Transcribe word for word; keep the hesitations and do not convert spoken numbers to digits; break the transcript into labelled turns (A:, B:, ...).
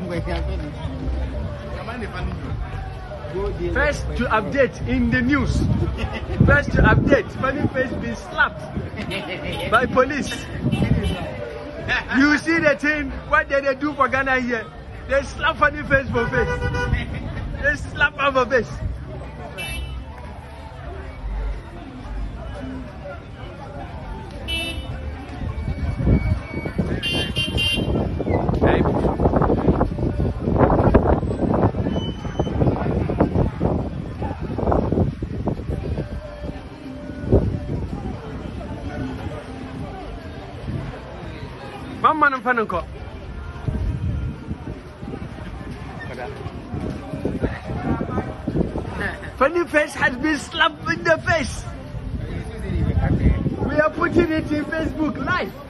A: First to update in the news. First to update. Funny face been slapped by police. You see the thing, what did they do for Ghana here? They slap funny face for face. They slap her for face. Mama no fan nko. Funny face has been slapped in the face. We are putting it in Facebook live.